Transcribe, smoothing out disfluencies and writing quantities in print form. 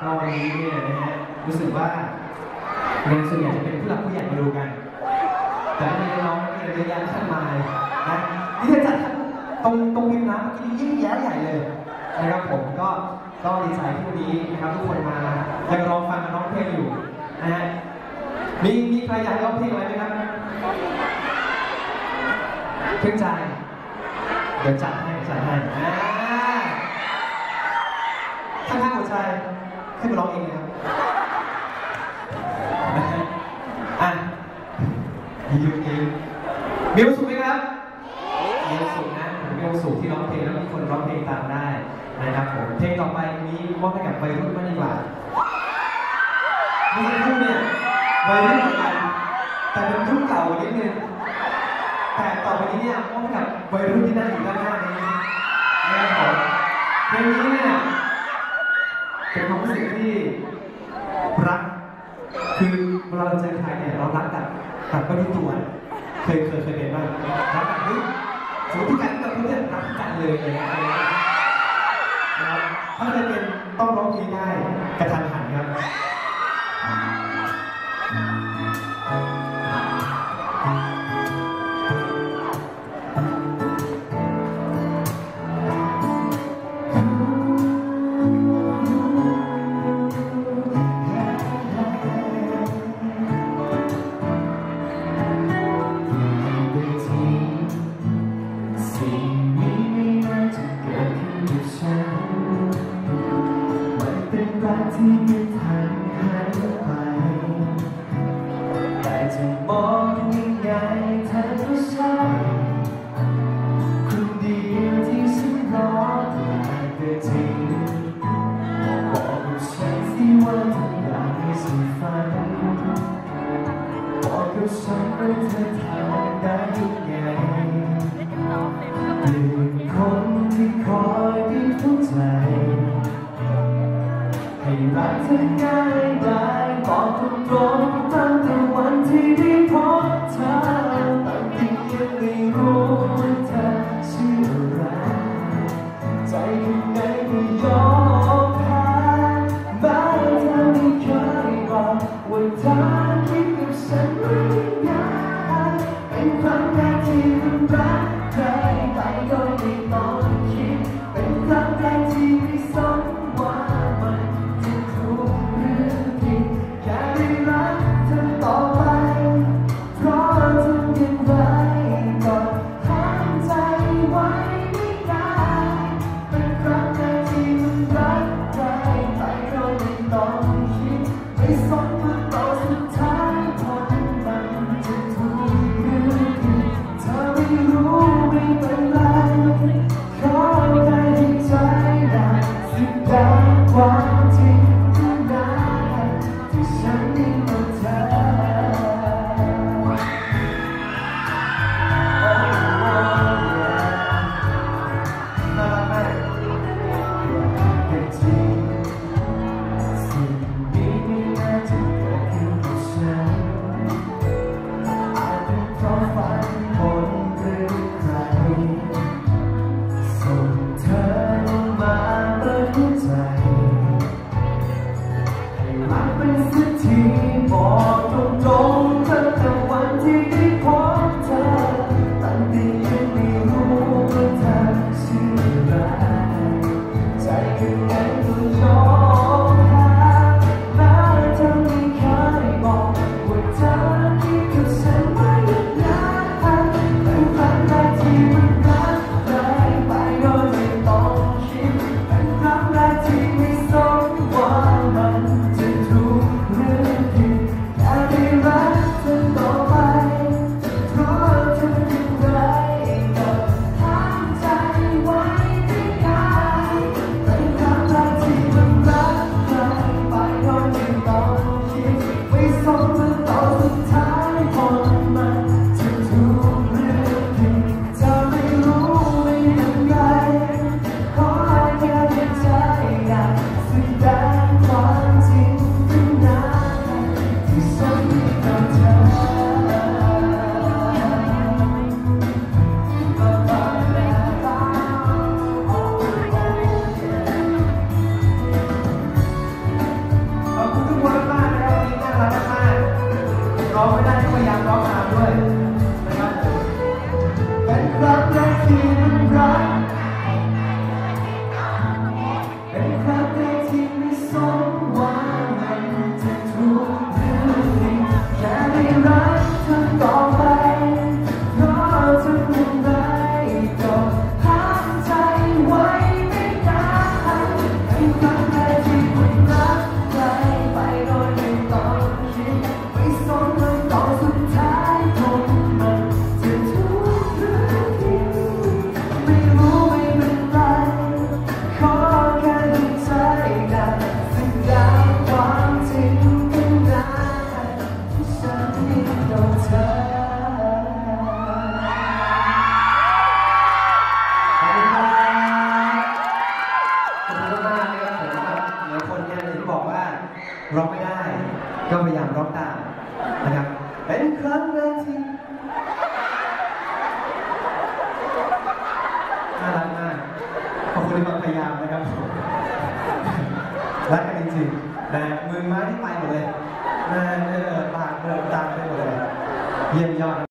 ก็วันนี้เนี่ยนะฮะรู้สึกว่างานส่วนใหญ่จะเป็นผู้หลักผู้ใหญ่มาดูกันแต่ไม่ได้น้องเยอะแยะมากมายนะนี่ถ้าจัดตรงริมน้ำเมื่อกี้ยิ่งแย้ใหญ่เลยนะครับผมก็ดีใจที่วันนี้นะครับทุกคนมายังรอฟังน้องเพลงอยู่นะฮะมีใครอยากร้องเพลงอะไรไหมครับเพลงใจเดี๋ยวจัดให้ข้างๆหัวใจให้มาร้องเองนะครับอ่ะมีความสุขไหมครับมีความสุขนะมีความสุขที่ร้องเพลงแล้วมีคนร้องเพลงตามได้นะครับผมเพลงต่อไปนี้มอบให้กับวัยรุ่นมากดีกว่าเมื่อสักครู่เนี่ยวัยรุ่นเหมือนกันแต่เป็นรุ่นเก่านิดนึงแต่ต่อไปนี้เนี่ยมอบให้กับวัยรุ่นที่นั่งอยู่ด้านหน้านี้นะครับผมเพลงนี้เนี่ยเป็นความรู้สึกที่รักคือเวลาเราเจอใครเนี่ยเรารักแบบไม่รู้ตัวเคยเป็นบ้างรักแบบนี้สมมติการที่เราพูดเนี่ยรักกันเลยนะครับถ้าจะเป็นต้องร้องเพลงได้กระทันหันครับที่ไม่ทันหายไปแต่จะมองยังไงเธอก็ใช่คนเดียวที่ฉันรอแต่ก็จริงบอกกับฉันสิว่าเธออยากให้ฉันฝันบอกกับฉันว่าเธอทำได้ยังไงเป็นคนที่คอยที่เข้าใจให้รักเธอง่ายได้บอกตรงๆตั้งแต่วันที่ได้พบเธอตั้งแต่ยังไม่รู้ว่าเธอชื่ออะไรใจข้างในก็ยอมแพ้แม้เธอไม่เคยบอกว่าเธอคิดกับฉันไม่ง่ายเป็นครั้งแรกที่มันรักใครไปโดยไม่ต้องคิดเป็นครั้งแรกที่ไม่สนว่ามันแค่ได้รักเธอต่อไปเพราะทำอย่างไรก็ห้ามใจไว้ไม่ได้เป็นครั้งแรกที่มันรักใครไปโดยไม่ต้องคิดไม่สนว่าตอนสุดท้ายผลมันจะถูกหรือผิดเธอไม่รู้ไม่เป็นไรขอแค่ให้ใจได้สิบดาวความจริงฉันนี่มันเธอน่ารักมากเป็นจริงสิ่งนี้ไม่น่าจะเกิดขึ้นกับฉันอาจเป็นเพราะฝันคนหรือใครส่งเธอลงมาเปิดหัวใจรักเป็นสักทีบอกตรงๆตั้งแต่วันที่ได้พบเธอตั้งแต่ยังไม่รู้ว่าเธอชื่ออะไรใจข้างในก็ยอมแพ้แม้เธอไม่เคยบอกว่าเธอคิดกับฉันไม่อยากเป็นครั้งแรกที่มันรักเลยไปโดยไม่ต้องคิดเป็นครั้งแรกที่ไม่สนว่ามันจะถูกหรือผิดแค่ได้รักเธอต่อไปเพราะเธออย่างไรก็ห้ามใจไว้ไม่ได้เป็นครั้งแรกที่ากนะครับผมครับเดี๋ยวคนเนี่ยที่บอกว่าร้องไม่ได้ก็พยายามร้องตามนะครับเป็นครั้งแรกที่น่ารักมากขอบคุณที่มาพยายามนะครับผมรักกันจริงๆนะมือไม้ที่ไปหมดเลยปากเบิกตามไปหมดเลยเยี่ยมยอด